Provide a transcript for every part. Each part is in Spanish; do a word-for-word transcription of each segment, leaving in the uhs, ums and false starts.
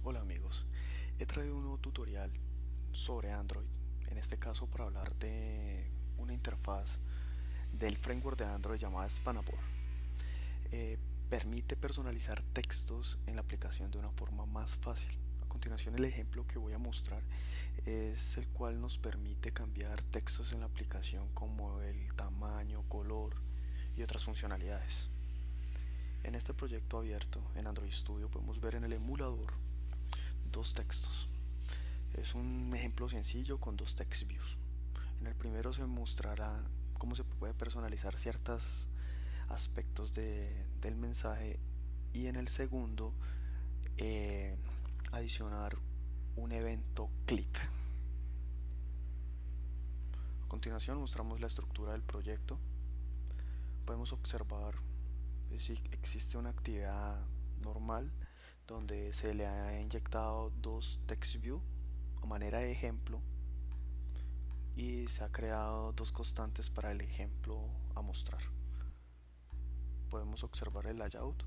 Hola amigos, he traído un nuevo tutorial sobre Android, en este caso para hablar de una interfaz del framework de Android llamada Spannable. Eh, Permite personalizar textos en la aplicación de una forma más fácil. A continuación, el ejemplo que voy a mostrar es el cual nos permite cambiar textos en la aplicación como el tamaño, color y otras funcionalidades. En este proyecto abierto en Android Studio podemos ver en el emulador dos textos. Es un ejemplo sencillo con dos text views. En el primero se mostrará cómo se puede personalizar ciertos aspectos de, del mensaje y en el segundo eh, adicionar un evento click. A continuación mostramos la estructura del proyecto. Podemos observar si existe una actividad normal donde se le ha inyectado dos text view a manera de ejemplo y se ha creado dos constantes para el ejemplo a mostrar. Podemos observar el layout.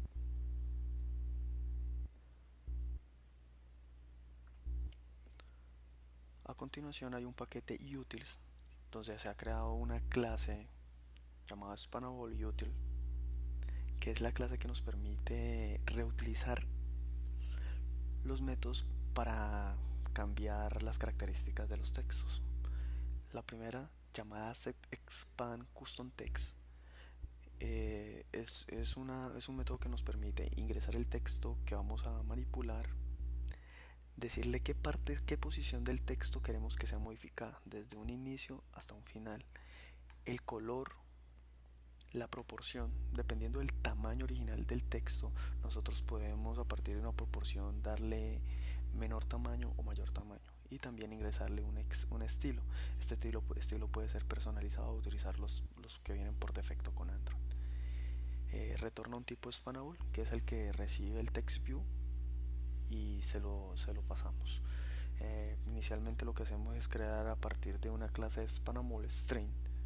A continuación hay un paquete utils donde se ha creado una clase llamada Spannable Util, que es la clase que nos permite reutilizar los métodos para cambiar las características de los textos. La primera, llamada setExpandCustomText, eh, es, es, una, es un método que nos permite ingresar el texto que vamos a manipular, decirle qué parte, qué posición del texto queremos que sea modificada, desde un inicio hasta un final, el color, la proporción. Dependiendo del tamaño original del texto, nosotros podemos a partir de una proporción darle menor tamaño o mayor tamaño, y también ingresarle un, ex, un estilo. Este estilo, estilo puede ser personalizado o utilizar los, los que vienen por defecto con Android. Eh, retorna un tipo Spannable, que es el que recibe el text view y se lo, se lo pasamos. Eh, inicialmente lo que hacemos es crear a partir de una clase Spannable String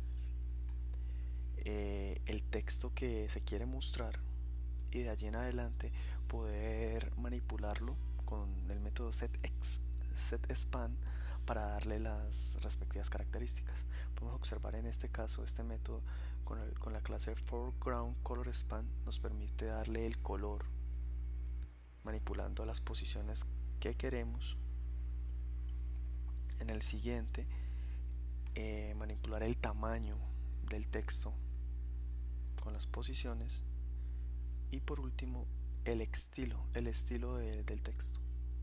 eh, el texto que se quiere mostrar, y de allí en adelante poder manipularlo con el método setEx, setExpand para darle las respectivas características. Podemos observar en este caso este método con, el, con la clase foregroundColorSpan nos permite darle el color manipulando las posiciones que queremos. En el siguiente, eh, manipular el tamaño del texto con las posiciones, y por último el estilo, el estilo de, del texto.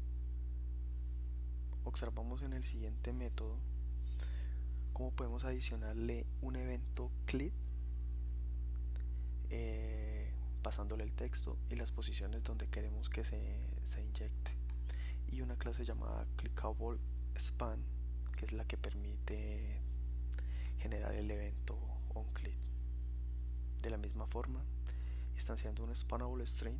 Observamos en el siguiente método cómo podemos adicionarle un evento click, eh, pasándole el texto y las posiciones donde queremos que se, se inyecte, y una clase llamada clickable span, que es la que permite generar el evento onClick. De la misma forma, instanciando un spannable string,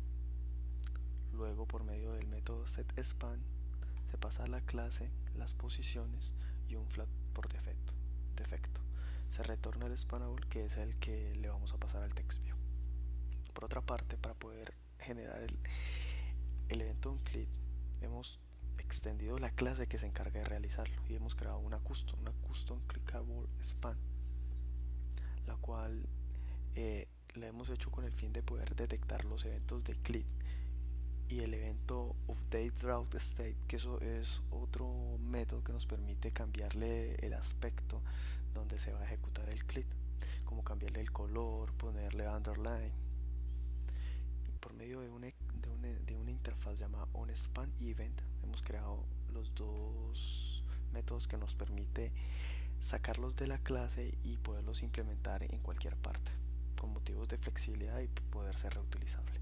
luego por medio del método setExpand se pasa a la clase las posiciones y un flat por defecto. defecto. Se retorna el spannable, que es el que le vamos a pasar al TextView. Por otra parte, para poder generar el, el evento onClick, hemos extendido la clase que se encarga de realizarlo y hemos creado una custom, una custom clickable span, la cual eh, la hemos hecho con el fin de poder detectar los eventos de click y el evento updateDrawState, que eso es otro método que nos permite cambiarle el aspecto donde se va a ejecutar el click, como cambiarle el color, ponerle underline. Y por medio de una, de una, de una interfaz llamada onSpanEvent hemos creado los dos métodos que nos permite sacarlos de la clase y poderlos implementar en cualquier parte, con motivos de flexibilidad y poder ser reutilizable.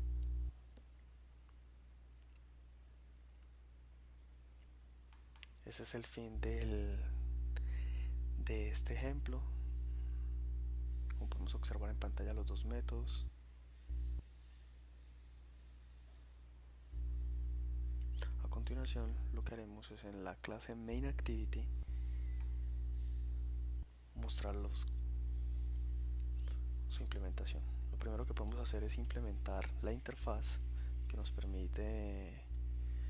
Ese es el fin del, de este ejemplo. Como podemos observar en pantalla los dos métodos. A continuación lo que haremos es en la clase MainActivity mostrarlos su implementación. Lo primero que podemos hacer es implementar la interfaz que nos permite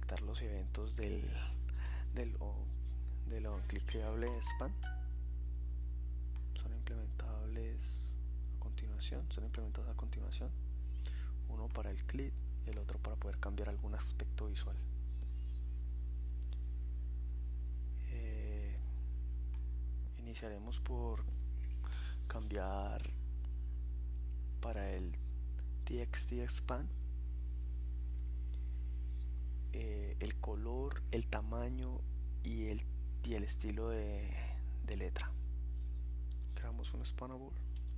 detectar los eventos del del, del onclickable span. Son implementables a continuación, son implementados a continuación, uno para el click y el otro para poder cambiar algún aspecto visual. Eh, iniciaremos por cambiar para el txt-expand eh, el color, el tamaño y el, y el estilo de, de letra. Creamos un spannable.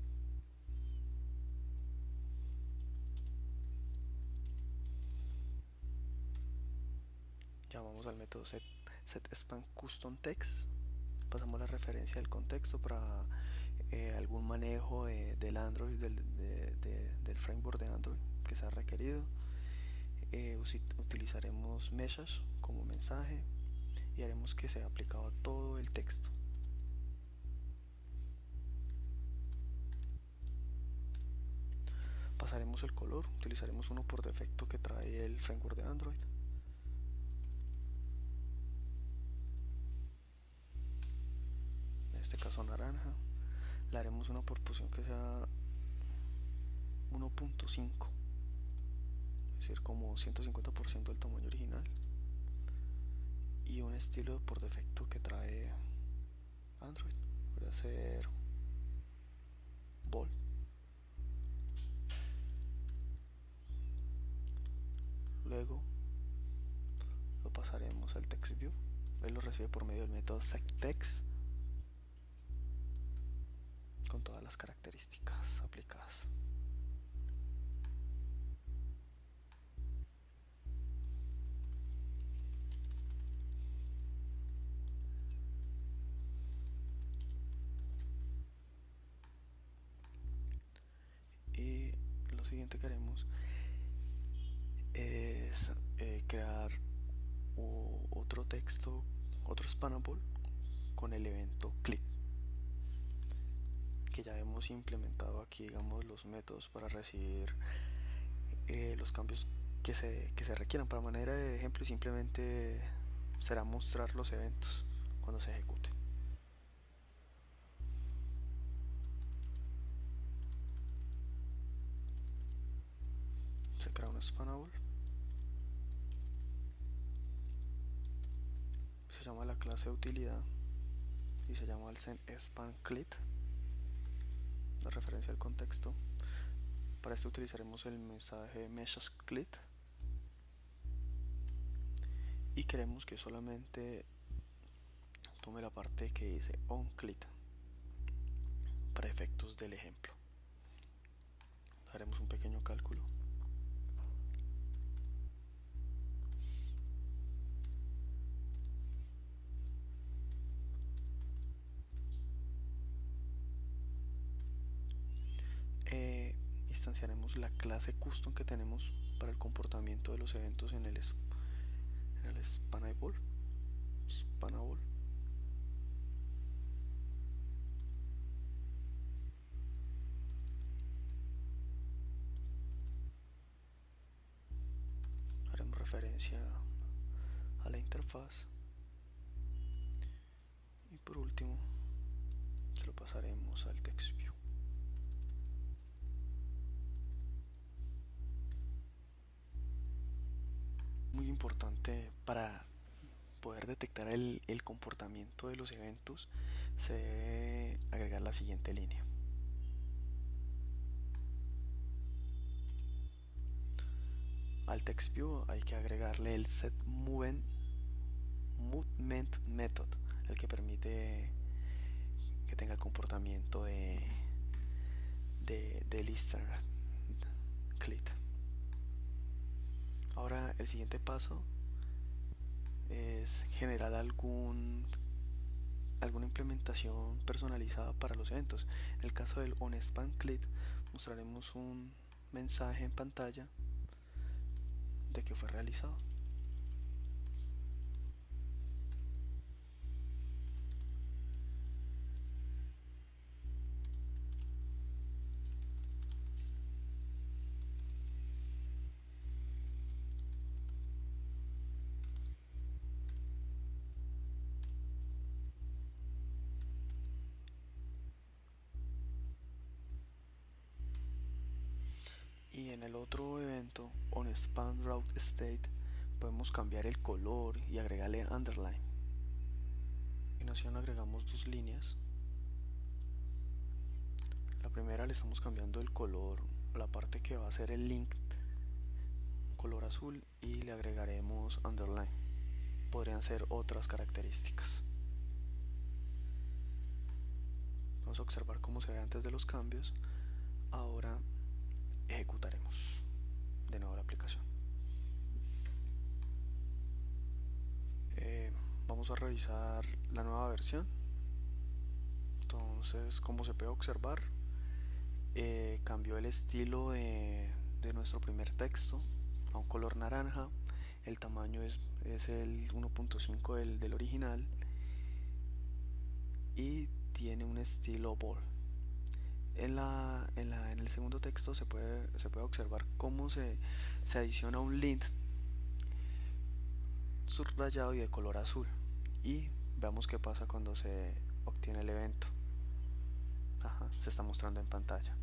Llamamos al método set, setSpan custom text. Pasamos la referencia del contexto para eh, algún manejo eh, del Android, del, de, de, del framework de Android que sea requerido. Eh, utilizaremos message como mensaje y haremos que sea aplicado a todo el texto. Pasaremos el color, utilizaremos uno por defecto que trae el framework de Android. En este caso naranja. Le haremos una proporción que sea uno punto cinco, es decir, como ciento cincuenta por ciento del tamaño original, y un estilo por defecto que trae Android. Voy a hacer bold. Luego lo pasaremos al text view. Él lo recibe por medio del método setText con todas las características aplicadas. Y lo siguiente que haremos es eh, crear o, otro texto, otro spannable con el evento click, que ya hemos implementado aquí, digamos, los métodos para recibir eh, los cambios que se, que se requieran. Para manera de ejemplo, simplemente será mostrar los eventos cuando se ejecute. Se crea un spannable, se llama la clase de utilidad y se llama el span click, la referencia al contexto. Para esto utilizaremos el mensaje message click y queremos que solamente tome la parte que dice on click para efectos del ejemplo. Haremos un pequeño cálculo. Eh, instanciaremos la clase custom que tenemos para el comportamiento de los eventos en el, en el spannable, spannable. Haremos referencia a la interfaz y por último se lo pasaremos al text view. Muy importante para poder detectar el, el comportamiento de los eventos, se debe agregar la siguiente línea. Al text view hay que agregarle el set movement, movement method, el que permite que tenga el comportamiento de de, de listener click. Ahora el siguiente paso es generar algún alguna implementación personalizada para los eventos. En el caso del onSpan click mostraremos un mensaje en pantalla de que fue realizado. en el otro evento, onSpanRouteState, podemos cambiar el color y agregarle underline. A continuación agregamos dos líneas. La primera le estamos cambiando el color, la parte que va a ser el link, color azul, y le agregaremos underline. Podrían ser otras características. Vamos a observar cómo se ve antes de los cambios. Ahora ejecutaremos de nuevo la aplicación. Eh, vamos a revisar la nueva versión. Entonces, como se puede observar, eh, cambió el estilo de, de nuestro primer texto a un color naranja. El tamaño es, es el uno punto cinco del, del original y tiene un estilo bold. En, la, en, la, en el segundo texto se puede, se puede observar cómo se, se adiciona un link subrayado y de color azul, y veamos qué pasa cuando se obtiene el evento. Ajá, se está mostrando en pantalla.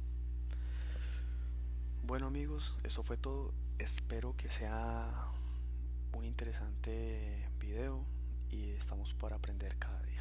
Bueno amigos, eso fue todo. Espero que sea un interesante video y estamos para aprender cada día.